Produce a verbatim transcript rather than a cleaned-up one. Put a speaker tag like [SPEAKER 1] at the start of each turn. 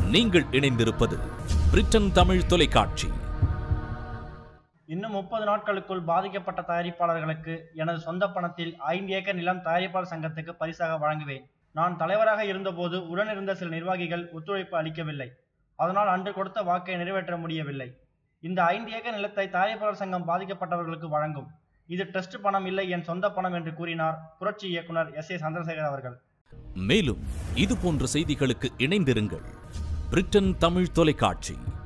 [SPEAKER 1] நீங்கள் இணைந்திருப்பது பிரிட்டன் தமிழ் தொலைக்காட்சி.
[SPEAKER 2] இன்னும் முப்பது நாட்களுக்குள் பாதிக்கப்பட்ட தயாரிப்பாளர்களுக்கு எனது சொந்த பணத்தில் ஐந்து ஏக்கர் நிலம் தயாரிப்பாளர் சங்கத்துக்கு பரிசாக வழங்குவேன். நான் தலைவராக இருந்தபோது உடனிருந்த சில நிர்வாகிகள் ஒத்துழைப்பு அளிக்கவில்லை. அதனால் அன்று கொடுத்த வாக்கை நிறைவேற்ற முடியவில்லை. இந்த ஐந்து ஏக்கர் நிலத்தை தயாரிப்பாளர் சங்கம் பாதிக்கப்பட்டவர்களுக்கு வழங்கும். இது ட்ரஸ்ட் பணம் இல்லை, என் சொந்த பணம் என்று கூறினார் புரட்சி இயக்குனர் எஸ் ஏ சந்திரசேகர் அவர்கள்.
[SPEAKER 1] மேலும் இது போன்ற செய்திகளுக்கு இணைந்திருங்கள். பிரிட்டன் தமிழ் தொலைக்காட்சி.